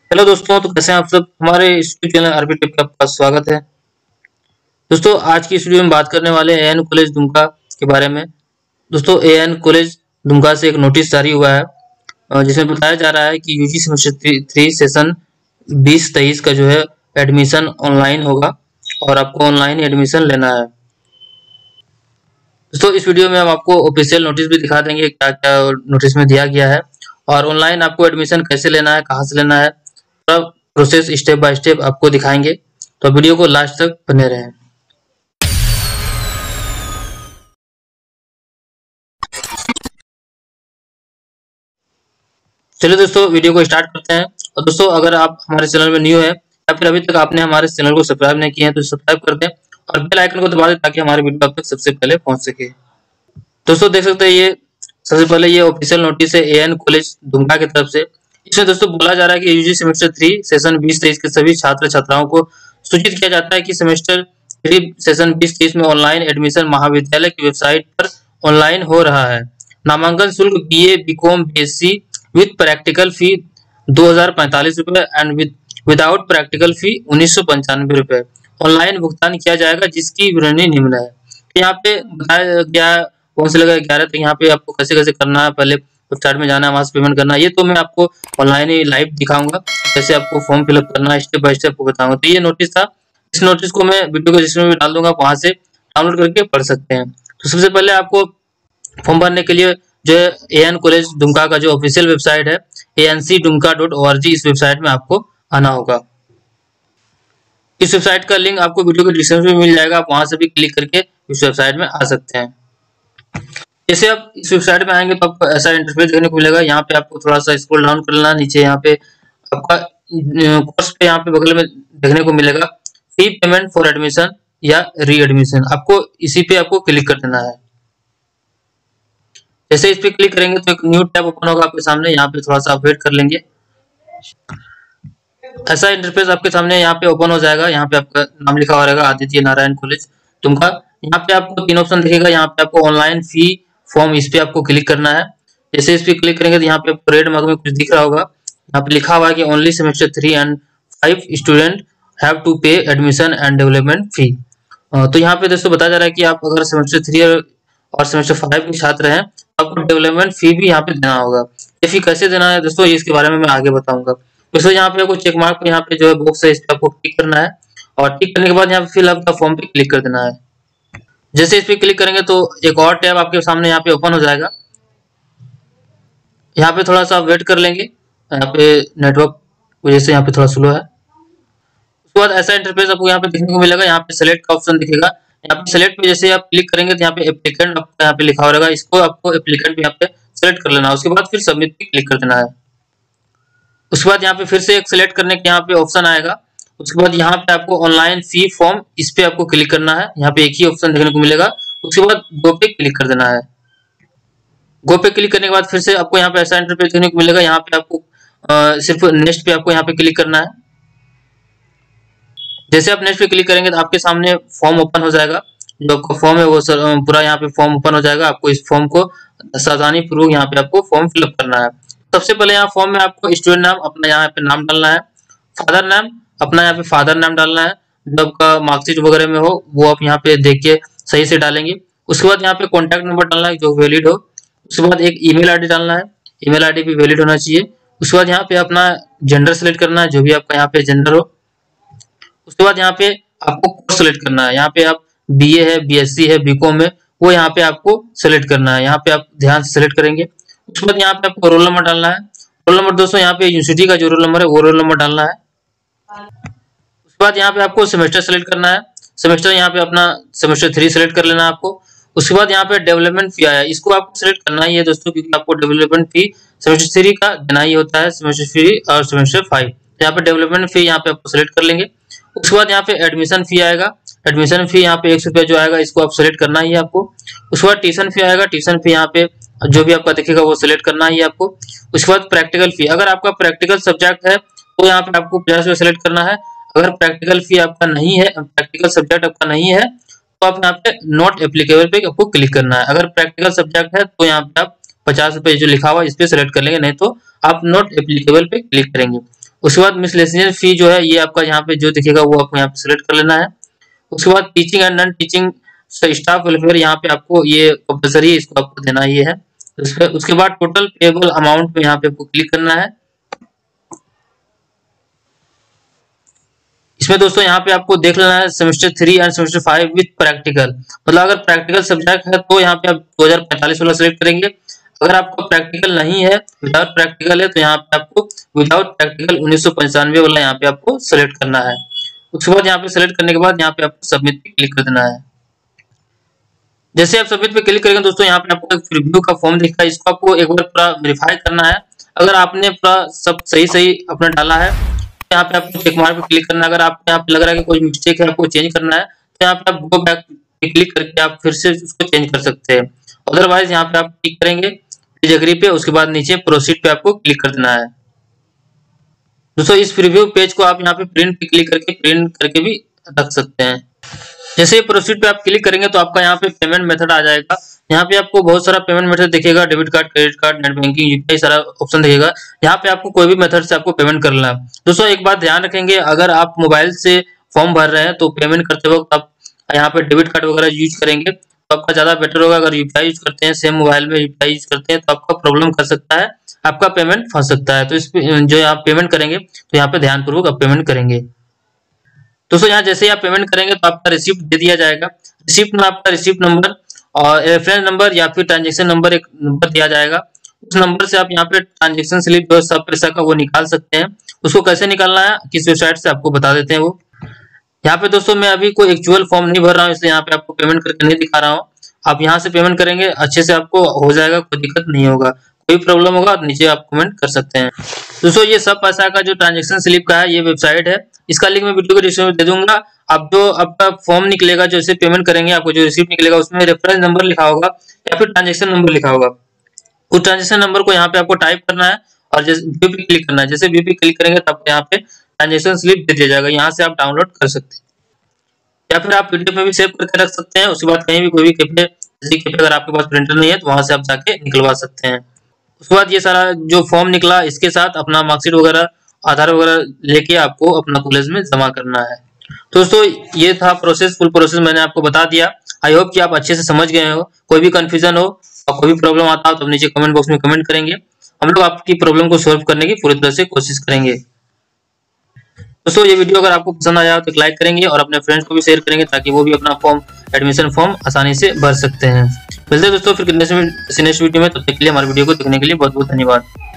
Hello दोस्तों, तो कैसे हैं आप सब। हमारे यूट्यूब चैनल आरपी टिप पे आपका स्वागत है। दोस्तों, आज की इस वीडियो में बात करने वाले हैं एएन कॉलेज दुमका के बारे में। दोस्तों, एएन कॉलेज दुमका से एक नोटिस जारी हुआ है जिसमें बताया जा रहा है कि यूजी सेमेस्टर 3 सेशन 20-23 का जो है एडमिशन ऑनलाइन होगा और आपको ऑनलाइन एडमिशन लेना है। दोस्तों, इस वीडियो में हम आपको ऑफिशियल नोटिस भी दिखा देंगे, क्या क्या नोटिस में दिया गया है और ऑनलाइन आपको एडमिशन कैसे लेना है, कहाँ से लेना है, पूरा प्रोसेस स्टेप बाय स्टेप आपको दिखाएंगे। तो वीडियो को लास्ट तक बने रहें। चलिए दोस्तों, वीडियो को स्टार्ट करते हैं। और दोस्तों, अगर आप हमारे चैनल में न्यू है या फिर अभी तक आपने हमारे चैनल को सब्सक्राइब नहीं किया है तो सब्सक्राइब कर दें और बेल आइकन को दबा दें ताकि हमारे वीडियो आप तक सबसे पहले पहुंच सके। दोस्तों, देख सकते हैं ये सबसे पहले ये ऑफिशियल नोटिस है एएन कॉलेज दुमका की तरफ से। इसमें दोस्तों बोला जा रहा है कि यूजी सेमेस्टर 3 सेशन 20-23 के सभी छात्र छात्राओं को सूचित किया जाता है कि सेमेस्टर 3 सेशन 20-23 में ऑनलाइन एडमिशन महाविद्यालय की वेबसाइट पर ऑनलाइन हो रहा है। नामांकन शुल्क BA, BCom, BSc with practical fee 2045 रुपए एंड विदाउट प्रैक्टिकल फी 1995 रुपए ऑनलाइन भुगतान किया जाएगा, जिसकी विवरणी निम्न है। यहाँ पे बताया गया कौन से लगा 11 तक। यहाँ पे आपको कैसे कैसे करना है, पहले वेबसाइट में जाना है, वहां से पेमेंट करना है। ये तो मैं आपको ऑनलाइन ही लाइव दिखाऊंगा, कैसे आपको फॉर्म फिलअप करना है, स्टेप बाय स्टेप आपको बताऊंगा। तो ये नोटिस था, इस नोटिस को मैं वीडियो को डिस्क्रिप्शन में डाल दूंगा, वहां से डाउनलोड करके पढ़ सकते हैं। तो सबसे पहले आपको फॉर्म भरने के लिए जो है एएन कॉलेज दुमका का जो ऑफिशियल वेबसाइट है ancdumka.org, इस वेबसाइट में आपको आना होगा। इस वेबसाइट का लिंक आपको वीडियो के डिस्क्रिप्शन में मिल जाएगा, आप वहां से भी क्लिक करके इस वेबसाइट में आ सकते हैं। जैसे आप इस वेबसाइट में आएंगे तो आपको ऐसा इंटरफेस देखने को मिलेगा। यहाँ पे आपको थोड़ा सा स्क्रॉल डाउन करना, नीचे यहाँ पे आपका कोर्स पे यहाँ पे बगल में देखने को मिलेगा फी पेमेंट फॉर एडमिशन या री एडमिशन, आपको इसी पे आपको क्लिक कर देना है। जैसे इस पे क्लिक करेंगे तो एक न्यू टैब ओपन होगा आपके सामने। यहाँ पे थोड़ा सा आप वेट कर लेंगे, ऐसा इंटरफेस आपके सामने यहाँ पे ओपन हो जाएगा। यहाँ पे आपका नाम लिखा हुआ रहेगा आदित्य नारायण कॉलेज दुमका। यहाँ पे आपको 3 ऑप्शन दिखेगा। यहाँ पे आपको ऑनलाइन फी फॉर्म, इस पे आपको क्लिक करना है। जैसे इस पे क्लिक करेंगे तो यहाँ पे आपको रेड मार्क में कुछ दिख रहा होगा। यहाँ पे लिखा हुआ है कि only semester 3 and 5 student have to pay admission and development fee. तो यहाँ पे दोस्तों बताया जा रहा है कि आप अगर सेमेस्टर 3 और सेमेस्टर 5 के छात्र हैं तो आपको डेवलपमेंट फी भी यहाँ पे देना होगा। ये फी कैसे देना है दोस्तों, इसके बारे में मैं आगे बताऊंगा। दोस्तों, यहाँ पे आपको चेक मार्क पे यहाँ पे जो है बॉक्स है, इस पे आपको क्लिक करना है और टिक करने के बाद यहाँ पे फिल आपका फॉर्म पे क्लिक कर देना है। जैसे इस पे क्लिक करेंगे तो एक और टैब आपके सामने यहाँ पे ओपन हो जाएगा। यहाँ पे थोड़ा सा वेट कर लेंगे, यहाँ पे नेटवर्क वजह से यहाँ पे थोड़ा स्लो है। उसके बाद ऐसा इंटरफेस आपको यहाँ पे देखने को मिलेगा। यहाँ पे सेलेक्ट का ऑप्शन दिखेगा। यहाँ पे सेलेक्ट पे जैसे आप क्लिक करेंगे तो यहाँ पे एप्लीकेंट आपका यहाँ पे लिखा हुआ रहेगा, इसको आपको एप्लीकेंट यहाँ पे सेलेक्ट कर लेना है। उसके बाद फिर सबमिट पे क्लिक कर देना है। उसके बाद यहाँ पे फिर से एक सिलेक्ट करने के यहाँ पे ऑप्शन आएगा। उसके बाद यहाँ पे आपको ऑनलाइन फी फॉर्म, इस पे आपको क्लिक करना है। यहाँ पे एक ही ऑप्शन देखने को मिलेगा। उसके बाद गो पे क्लिक कर देना है। गो पे क्लिक करने के बाद फिर से आपको यहाँ पे ऐसा इंटरफेस देखने को मिलेगा। यहाँ पे आपको सिर्फ नेक्स्ट पे आपको यहाँ पे क्लिक करना है। जैसे आप नेक्स्ट पे क्लिक करेंगे तो आपके सामने फॉर्म ओपन हो जाएगा। जो आपका फॉर्म है वो पूरा यहाँ पे फॉर्म ओपन हो जाएगा। आपको इस फॉर्म को सावधानी पूर्वक यहाँ पे आपको फॉर्म फिलअप करना है। सबसे पहले यहाँ फॉर्म में आपको स्टूडेंट नाम अपना यहाँ पे नाम डालना है, फादर नाम अपना यहाँ पे फादर नाम डालना है, जो आपका मार्कशीट वगैरह में हो वो आप यहाँ पे देख के सही से डालेंगे। उसके बाद यहाँ पे कॉन्टैक्ट नंबर डालना है जो वैलिड हो। उसके बाद एक ईमेल आईडी डालना है, ईमेल आईडी भी वैलिड होना चाहिए। उसके बाद यहाँ पे अपना जेंडर सेलेक्ट करना है, जो भी आपका यहाँ पे जेंडर हो। उसके बाद यहाँ पे आपको कोर्स सेलेक्ट करना है। यहाँ पे आप बीए है, बीएससी है, बीकॉम है, वो यहाँ पे आपको सेलेक्ट करना है। यहाँ पे आप ध्यान से सेलेक्ट करेंगे। उसके बाद यहाँ पे आपको रोल नंबर डालना है। रोल नंबर दोस्तों यहाँ पे यूनिवर्सिटी का जो रोल नंबर है वो रोल नंबर डालना है। उसके बाद यहाँ पे आपको सेमेस्टर सेलेक्ट करना है। सेमेस्टर यहाँ पे अपना सेमेस्टर 3 सेलेक्ट कर लेना है आपको। उसके बाद यहाँ पे डेवलपमेंट फी आया, इसको आपको सेलेक्ट करना ही है दोस्तों, क्योंकि आपको डेवलपमेंट फी सेमेस्टर 3 का देना ही होता है, सेमेस्टर 3 और सेमेस्टर 5। यहाँ पे डेवलपमेंट फी यहाँ पे आपको सेलेक्ट कर लेंगे। उसके बाद यहाँ पे एडमिशन फी आएगा। एडमिशन फी यहाँ पे 100 रुपया जो आएगा, इसको आप सेलेक्ट करना ही है आपको। उसके बाद ट्यूशन फी आएगा। ट्यूशन फी यहाँ पे जो भी आपका दिखेगा वो सेलेक्ट करना ही है आपको। उसके बाद प्रैक्टिकल फी, अगर आपका प्रैक्टिकल सब्जेक्ट है तो यहाँ पे आपको 50 रुपया सेलेक्ट करना है। अगर प्रैक्टिकल फी आपका नहीं है, प्रैक्टिकल सब्जेक्ट आपका नहीं है, तो आप यहाँ पे नॉट एप्लीकेबल पे आपको क्लिक करना है। अगर प्रैक्टिकल सब्जेक्ट है तो यहाँ पे आप 50 रुपये जो लिखा हुआ इस पे सेलेक्ट कर लेंगे, नहीं तो आप नॉट एप्लीकेबल पे क्लिक करेंगे। उसके बाद मिसलेनियस फी जो है ये आपका यहाँ पे जो दिखेगा वो आपको यहाँ पे सिलेक्ट कर लेना है। उसके बाद teaching and non teaching staff welfare यहाँ पे आपको ये कंपलसरी है, इसको आपको देना ही है। उसके बाद टोटल पेबल अमाउंट पे यहाँ पे आपको क्लिक करना है। इसमें दोस्तों यहाँ पे आपको देख लेना है semester 3 and semester 5 with practical, मतलब अगर प्रैक्टिकल सब्जेक्ट है तो यहाँ पे आप 2045 वाला सिलेक्ट करेंगे। अगर आपका प्रैक्टिकल नहीं है, विदाउट प्रैक्टिकल है, तो यहाँ पे आपको विदाउट प्रैक्टिकल 1995 वाला यहाँ पे आपको सिलेक्ट करना है। उसके बाद यहाँ पे सिलेक्ट करने के बाद यहाँ पे आपको सबमिट पे क्लिक कर देना है। जैसे आप सबमिट पे क्लिक करेंगे दोस्तों यहाँ पे आपको एक प्रीव्यू का फॉर्म दिखता है, इसको आपको एक बार पूरा वेरीफाई करना है। अगर आपने पूरा सब सही अपना डाला है तो यहाँ पे आपको चेक मार्क पे क्लिक करना है। अगर आपको यहाँ पे लग रहा है कि कोई मिस्टेक है, आपको चेंज करना है, तो यहाँ पे आप गो बैक पे क्लिक करके आप फिर से उसको चेंज कर सकते हैं। अदरवाइज यहाँ पे आप क्लिक करेंगे प्लीज एग्री पे, उसके बाद नीचे प्रोसीड पे आपको क्लिक कर देना है। दोस्तों इस प्रीव्यू पेज को आप यहाँ पे प्रिंट पे क्लिक करके प्रिंट करके भी रख सकते हैं। जैसे प्रोसीड पे आप क्लिक करेंगे तो आपका यहाँ पे पेमेंट मेथड आ जाएगा। यहाँ पे आपको बहुत सारा पेमेंट मेथड दिखेगा, debit card, credit card, net banking, UPI, सारा ऑप्शन दिखेगा। यहाँ पे आपको कोई भी मेथड से आपको पेमेंट करना है। दोस्तों एक बात ध्यान रखेंगे, अगर आप मोबाइल से फॉर्म भर रहे हैं तो पेमेंट करते वक्त आप यहाँ पे डेबिट कार्ड वगैरह यूज करेंगे तो आपका ज्यादा बेटर होगा। अगर यूपीआई यूज करते हैं, सेम मोबाइल में यूपीआई यूज करते हैं, तो आपका प्रॉब्लम कर सकता है, आपका पेमेंट फंस सकता है। तो इस जो आप पेमेंट करेंगे तो यहाँ पे ध्यानपूर्वक आप पेमेंट करेंगे। दोस्तों यहाँ जैसे ही आप पेमेंट करेंगे तो आपका रिसिप्ट दे दिया जाएगा। रिसिप्ट में आपका रिसिप्ट नंबर और रेफरेंस नंबर या फिर ट्रांजैक्शन नंबर एक नंबर दिया जाएगा। उस नंबर से आप यहाँ पे ट्रांजैक्शन स्लिप जो सब पैसा का वो निकाल सकते हैं। उसको कैसे निकालना है, किस वेबसाइट से आपको बता देते हैं वो। यहाँ पे दोस्तों मैं अभी कोई एक्चुअल फॉर्म नहीं भर रहा हूँ, इसलिए यहाँ पे आपको पेमेंट करके नहीं दिखा रहा हूँ। आप यहाँ से पेमेंट करेंगे अच्छे से आपको हो जाएगा, कोई दिक्कत नहीं होगा। कोई प्रॉब्लम होगा तो नीचे आप कमेंट कर सकते हैं। दोस्तों ये सब पैसा का जो ट्रांजैक्शन स्लिप का है ये वेबसाइट है, इसका लिंक मैं वीडियो को डिस्क्रिप्शन में दे दूंगा। आप जो आपका फॉर्म निकलेगा, जैसे पेमेंट करेंगे आपको जो रिसीप्ट निकलेगा उसमें रेफरेंस नंबर लिखा होगा या फिर ट्रांजैक्शन नंबर लिखा होगा। उस ट्रांजैक्शन नंबर को यहाँ पे आपको टाइप करना है और जैसे व्यू पे क्लिक करना है। जैसे व्यू पे क्लिक करेंगे तब यहाँ पे ट्रांजैक्शन स्लिप दे दिया जाएगा, यहाँ से आप डाउनलोड कर सकते हैं या फिर आप पीडीएफ में भी सेव करके रख सकते हैं। उसके बाद कहीं भी कोई भी कैफे, जैसे कैफे अगर आपके पास प्रिंटर नहीं है तो वहां से आप जाके निकलवा सकते हैं। उसके बाद ये सारा जो फॉर्म निकला इसके साथ अपना मार्कशीट वगैरह, आधार वगैरह लेके आपको अपना कॉलेज में जमा करना है। दोस्तों ये था प्रोसेस, फुल प्रोसेस मैंने आपको बता दिया। आई होप कि आप अच्छे से समझ गए हो। कोई भी कंफ्यूजन हो और कोई भी प्रॉब्लम आता हो तो नीचे कमेंट बॉक्स में कमेंट करेंगे, हम लोग आपकी प्रॉब्लम को सॉल्व करने की पूरी तरह से कोशिश करेंगे। दोस्तों ये वीडियो अगर आपको पसंद आया तो लाइक करेंगे और अपने फ्रेंड्स को भी शेयर करेंगे ताकि वो भी अपना फॉर्म, एडमिशन फॉर्म आसानी से भर सकते हैं। मिलते हैं दोस्तों फिर नेक्स्ट वीडियो में, तब तक के लिए हमारे वीडियो को देखने के लिए बहुत बहुत धन्यवाद।